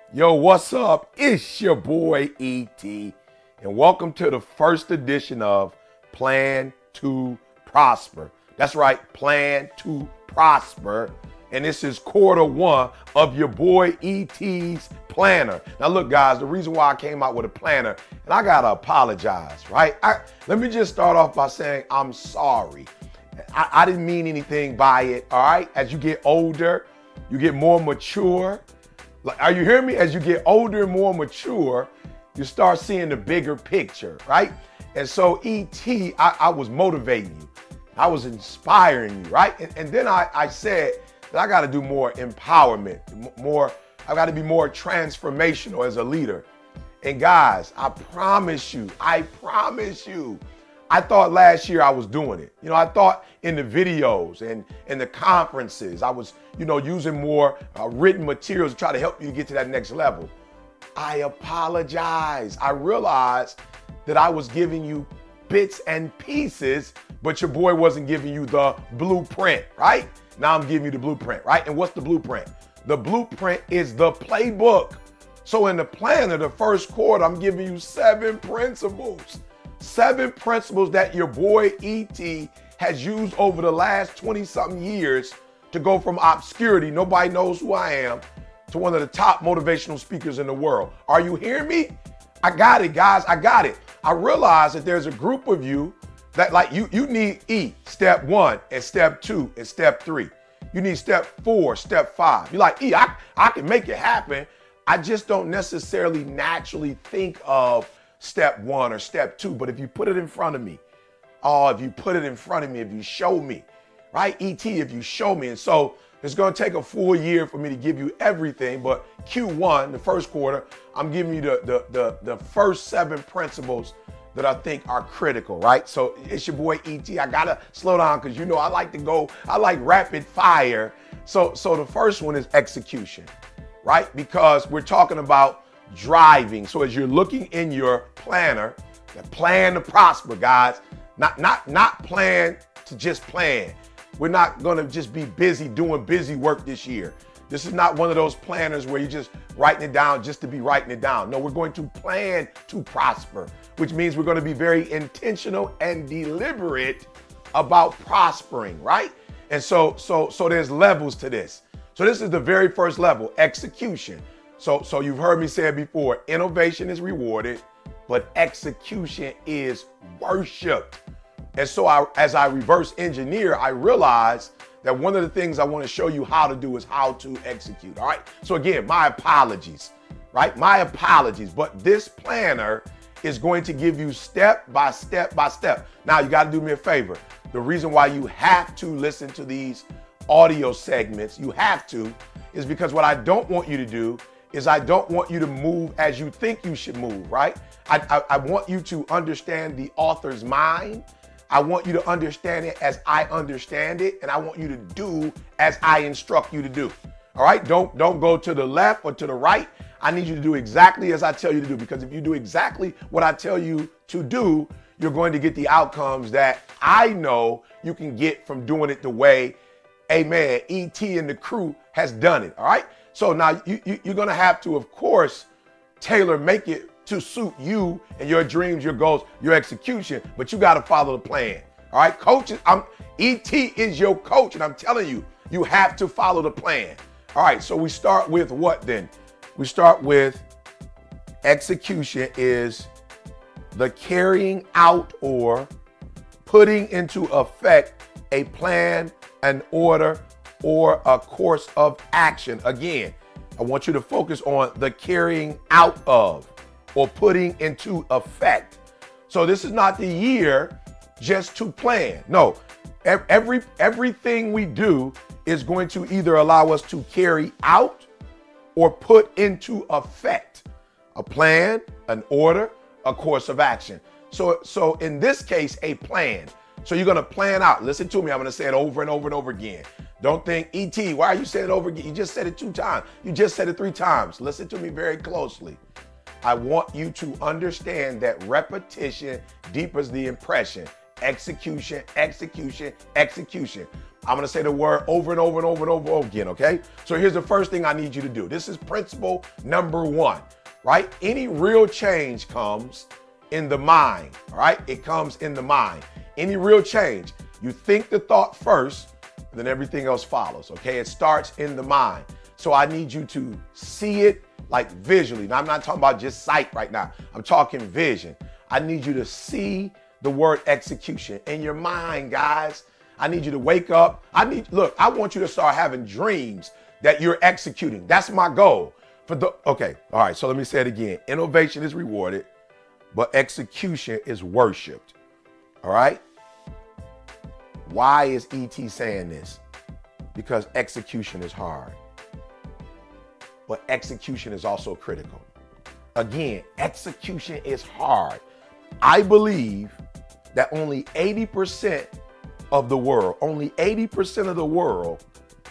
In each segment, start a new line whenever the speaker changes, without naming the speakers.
Yo, what's up? It's your boy E.T. and welcome to the first edition of Plan to Prosper. That's right, Plan to Prosper. And this is quarter one of your boy E.T.'s planner. Now look guys, the reason why I came out with a planner, and I gotta apologize, right? Let me just start off by saying I'm sorry. I didn't mean anything by it, all right? As you get older, you get more mature. Are you hearing me? As you get older and more mature, you start seeing the bigger picture, right? And so E.T., I was motivating you. I was inspiring you, right? And then I said that I got to do more empowerment, I got to be more transformational as a leader. And guys, I promise you, I thought last year I was doing it. I thought in the videos and in the conferences, I was, using more written materials to try to help you to get to that next level. I apologize. I realized that I was giving you bits and pieces, but your boy wasn't giving you the blueprint, right? Now I'm giving you the blueprint, right? And what's the blueprint? The blueprint is the playbook. So in the planner, the first quarter, I'm giving you 7 principles. 7 principles that your boy E.T. has used over the last 20-something years to go from obscurity, nobody knows who I am, to one of the top motivational speakers in the world. Are you hearing me? I got it, guys. I got it. I realize that there's a group of you that you need step 1 and step 2 and step 3. You need step 4, step 5. You're like, I can make it happen. I just don't necessarily naturally think of step 1 or step 2, but if you put it in front of me, if you show me, right? E.T., if you show me. And so it's going to take a full year for me to give you everything, but Q1, the first quarter, I'm giving you the first 7 principles that I think are critical, right? So it's your boy E.T. I got to slow down because I like rapid fire. So the first one is execution, right? Because we're talking about driving. So as you're looking in your planner, plan to prosper, guys, not plan to just plan. We're not going to just be busy doing busy work this year. This is not one of those planners where you're just writing it down just to be writing it down. No, we're going to plan to prosper, which means we're going to be very intentional and deliberate about prospering, right? And so there's levels to this. So this is the very first level, execution. So you've heard me say it before, innovation is rewarded, but execution is worshiped. And so as I reverse engineer, I realized that one of the things I want to show you how to do is how to execute, all right? So again, my apologies, right? My apologies, but this planner is going to give you step by step by step. Now you got to do me a favor. The reason why you have to listen to these audio segments, is because what I don't want you to do is I don't want you to move as you think you should move, right? I want you to understand the author's mind. I want you to understand it as I understand it, and I want you to do as I instruct you to do. All right? Don't go to the left or to the right. I need you to do exactly as I tell you to do, because if you do exactly what I tell you to do, you're going to get the outcomes that I know you can get from doing it the way, amen, E.T. and the crew has done it. All right? So now you're going to have to, of course, make it to suit you and your dreams, your goals, your execution, but you got to follow the plan. All right, coaches, E.T. is your coach, and I'm telling you, you have to follow the plan. All right, so we start with what then? We start with execution is the carrying out or putting into effect a plan, an order, or a course of action. Again, I want you to focus on the carrying out of or putting into effect. So this is not the year just to plan. No, everything we do is going to either allow us to carry out or put into effect a plan, an order, a course of action. So in this case, a plan. So you're going to plan out. Listen to me. I'm going to say it over and over and over again. Don't think, E.T., why are you saying it over again? You just said it 2 times. You just said it 3 times. Listen to me very closely. I want you to understand that repetition deepens the impression. execution, execution, execution. I'm going to say the word over and over and over and over again, okay? So here's the first thing I need you to do. This is principle number 1, right? Any real change comes in the mind, all right? It comes in the mind. Any real change, you think the thought first, then everything else follows, okay? It starts in the mind. So I need you to see it like visually. Now, I'm not talking about just sight right now. I'm talking vision. I need you to see the word execution in your mind, guys. I need you to wake up. I want you to start having dreams that you're executing. That's my goal. Okay, all right, so let me say it again. Innovation is rewarded, but execution is worshiped, all right? Why is E.T. saying this? Because execution is hard, but execution is also critical. Again, execution is hard. I believe that only 80% of the world, only 80% of the world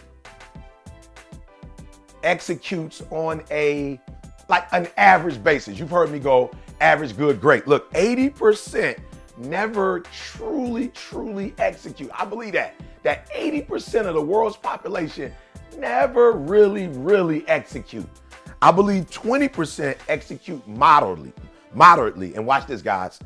executes on an average basis. You've heard me go average, good, great. Look, 80% never truly execute. I believe that 80% of the world's population never really execute. I believe 20% execute moderately. And watch this, guys.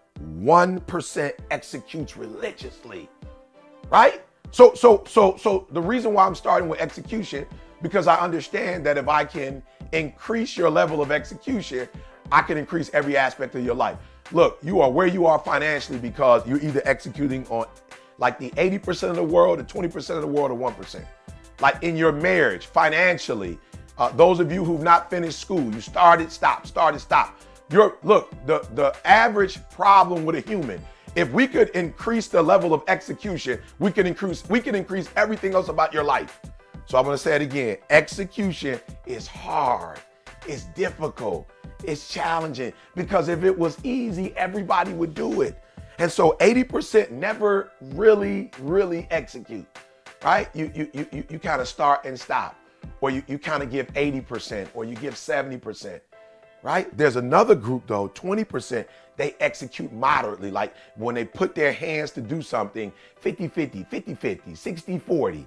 1% executes religiously, right? So the reason why I'm starting with execution, because I understand that if I can increase your level of execution, I can increase every aspect of your life. Look, you are where you are financially because you're either executing on like the 80% of the world, the 20% of the world, or 1%. Like in your marriage, financially, those of you who've not finished school, you started, stop. Look, the average problem with a human, if we could increase the level of execution, we can increase everything else about your life. So I'm going to say it again. Execution is hard. It's difficult. It's challenging, because if it was easy, everybody would do it. And so 80% never really execute, right? You kind of start and stop, or you kind of give 80%, or you give 70%, right? There's another group though, 20%, they execute moderately. Like when they put their hands to do something, 50-50, 50-50, 60-40,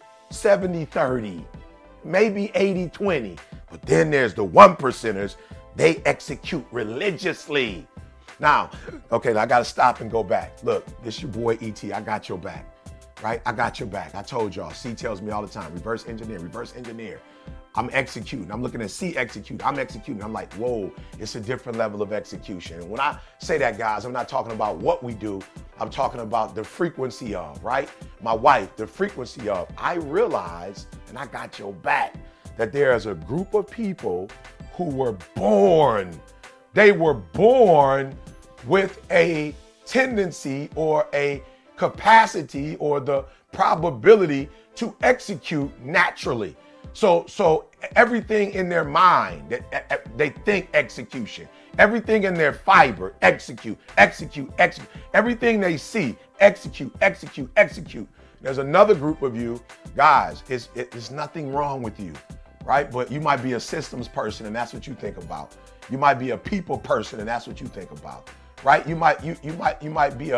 70-30, maybe 80-20. But then there's the 1%ers, they execute religiously. Now, okay, I gotta stop and go back. Look, this your boy E.T., I got your back, right? I got your back. I told y'all, C tells me all the time, reverse engineer. I'm executing. I'm looking at C execute. I'm executing. I'm like, whoa, it's a different level of execution. And when I say that, guys, I'm not talking about what we do. I'm talking about the frequency of, right? My wife, the frequency of. I realize, and I got your back, that there is a group of people who were born. They were born with a tendency or a capacity or the probability to execute naturally. So everything in their mind, they think execution. Everything in their fiber, execute. Everything they see, execute. There's another group of you, guys, it's nothing wrong with you, right? But you might be a systems person and that's what you think about. You might be a people person and that's what you think about, right? You might be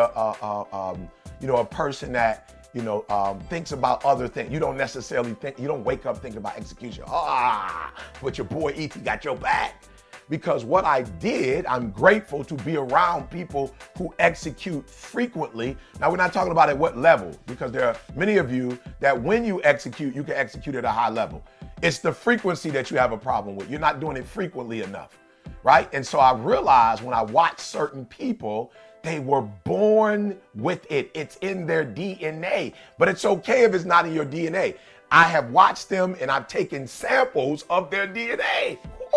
a person that, thinks about other things. You don't necessarily think, you don't wake up thinking about execution. But your boy E.T. got your back. Because what I did, I'm grateful to be around people who execute frequently. Now, we're not talking about at what level, because there are many of you that when you execute, you can execute at a high level. It's the frequency that you have a problem with. You're not doing it frequently enough, right? And so I realized when I watch certain people, they were born with it. It's in their DNA, but it's okay if it's not in your DNA. I have watched them and I've taken samples of their DNA.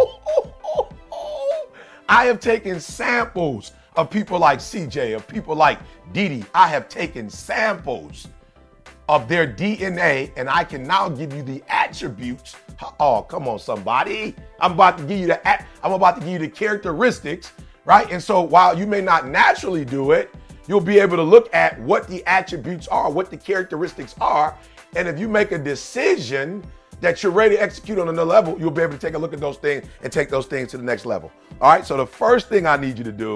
I have taken samples of people like CJ, of people like Didi. I have taken samples of their DNA and I can now give you the attributes. Oh, come on, somebody. I'm about to give you the characteristics, right? And so while you may not naturally do it, you'll be able to look at what the attributes are, what the characteristics are. And if you make a decision that you're ready to execute on another level, you'll be able to take a look at those things and take those things to the next level. All right, so the first thing I need you to do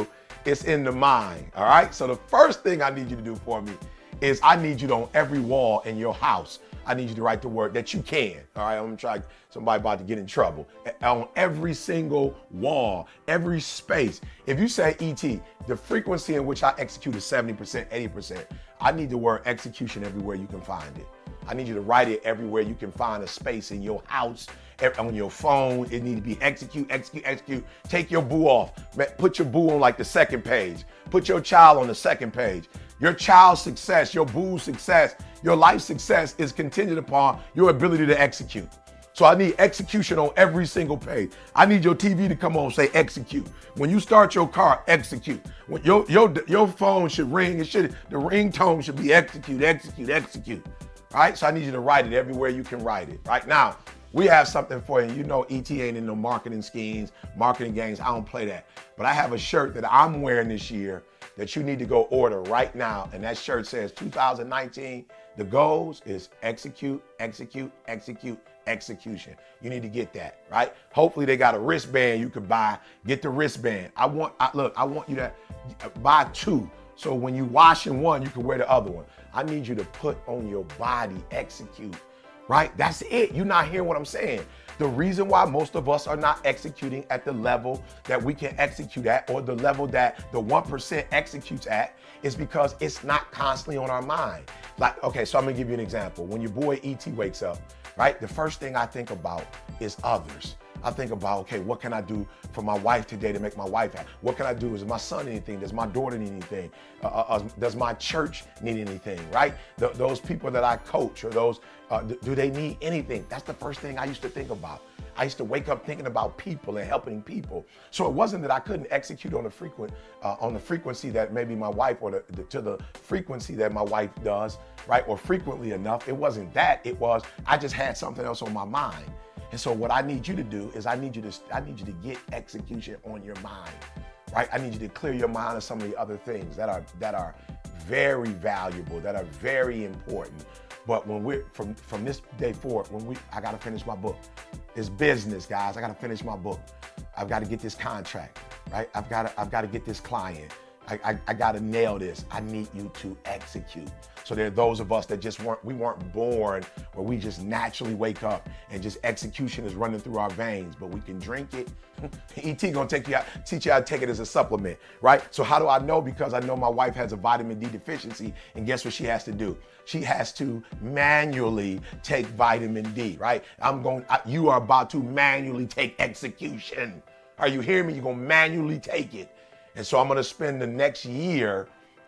It's in the mind, all right? So the first thing I need you to do for me is I need you to, on every wall in your house, I need you to write the word that you can, all right? I'm gonna try, somebody about to get in trouble. On every single wall, every space. If you say ET, the frequency in which I execute is 70%, 80%, I need the word execution everywhere you can find it. I need you to write it everywhere you can find a space in your house, on your phone. It need to be execute, execute, execute. Take your boo off. Put your boo on like the second page. Put your child on the second page. Your child's success, your boo's success, your life success is contingent upon your ability to execute. So I need execution on every single page. I need your TV to come on, say execute. When you start your car, execute. When your phone should ring, the ringtone should be execute, execute, execute. All right, so I need you to write it everywhere you can write it. Right now, we have something for you. You know ET ain't in no marketing schemes, marketing games. I don't play that. But I have a shirt that I'm wearing this year that you need to go order right now. And that shirt says 2019, the goals is execute, execute, execute, execution. You need to get that, right? Hopefully they got a wristband you could buy. Get the wristband. I want you to buy two. So when you washing one, you can wear the other one. I need you to put on your body, execute, right? That's it. You're not hearing what I'm saying. The reason why most of us are not executing at the level that we can execute at, or the level that the 1% executes at, is because it's not constantly on our mind. Like, okay, so I'm gonna give you an example. When your boy ET wakes up, right? The first thing I think about is others. I think about, okay, what can I do for my wife today to make my wife happy? What can I do? Does my son need anything? Does my daughter need anything? Does my church need anything, right? Those people that I coach, or those, do they need anything? That's the first thing I used to think about. I used to wake up thinking about people and helping people. So it wasn't that I couldn't execute on the frequency that maybe my wife, or to the frequency that my wife does, right? Or frequently enough. It wasn't that. It was, I just had something else on my mind. And so what I need you to do is I need you to get execution on your mind, right? I need you to clear your mind of some of the other things that are very valuable, that are very important. But when we're from this day forward, I gotta finish my book. It's business, guys. I gotta finish my book. I've got to get this contract, right? I've got to get this client. I got to nail this. I need you to execute. So there are those of us that we weren't born where we just naturally wake up and just execution is running through our veins, but we can drink it. ET gonna teach you how to take it as a supplement, right? So how do I know? Because I know my wife has a vitamin D deficiency, and guess what she has to do? She has to manually take vitamin D, right? You are about to manually take execution. Are you hearing me? You're gonna manually take it. And so I'm gonna spend the next year,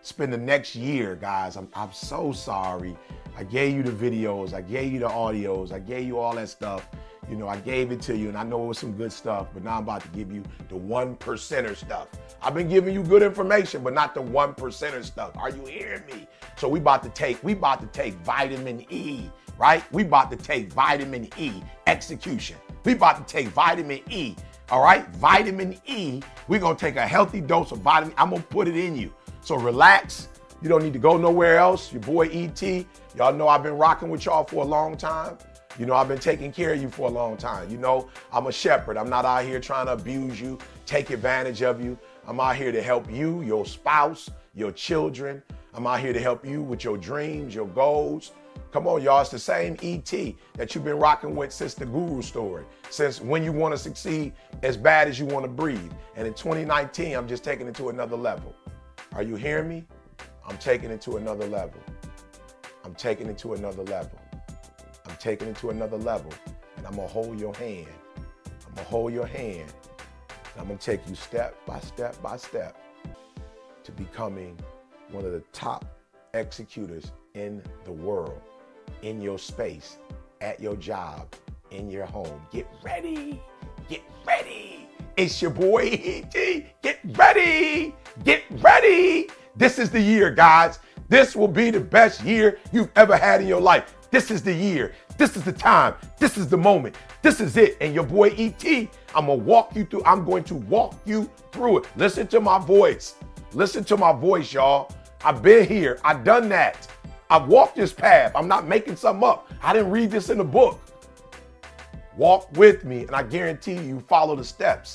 guys. I'm so sorry. I gave you the videos, I gave you the audios, I gave you all that stuff. You know, I gave it to you, and I know it was some good stuff, but now I'm about to give you the 1%er stuff. I've been giving you good information, but not the 1%er stuff. Are you hearing me? So we about to take vitamin E, right? We about to take vitamin E, execution. We about to take vitamin E, all right? Vitamin E, we're gonna take a healthy dose of vitamin. I'm gonna put it in you. So relax. You don't need to go nowhere else. Your boy ET, y'all know I've been rocking with y'all for a long time. You know, I've been taking care of you for a long time. You know, I'm a shepherd. I'm not out here trying to abuse you, take advantage of you. I'm out here to help you, your spouse, your children. I'm out here to help you with your dreams, your goals. Come on, y'all. It's the same ET that you've been rocking with since the Guru story, since when you want to succeed as bad as you want to breathe. And in 2019, I'm just taking it to another level. Are you hearing me? I'm taking it to another level. I'm taking it to another level. I'm taking it to another level, and I'm gonna hold your hand. I'm gonna hold your hand, and I'm gonna take you step by step by step to becoming one of the top executors in the world, in your space, at your job, in your home. Get ready, get ready. It's your boy ET. Get ready, get ready. This is the year, guys. This will be the best year you've ever had in your life. This is the year. This is the time. This is the moment. This is it. And your boy ET, I'm going to walk you through it. Listen to my voice. Listen to my voice, y'all. I've been here. I've done that. I've walked this path. I'm not making something up. I didn't read this in a book. Walk with me, and I guarantee you follow the steps.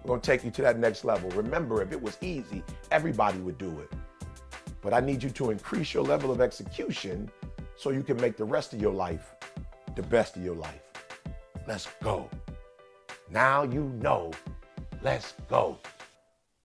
We're gonna take you to that next level. Remember, if it was easy, everybody would do it. But I need you to increase your level of execution so you can make the rest of your life the best of your life. Let's go. Now you know. Let's go.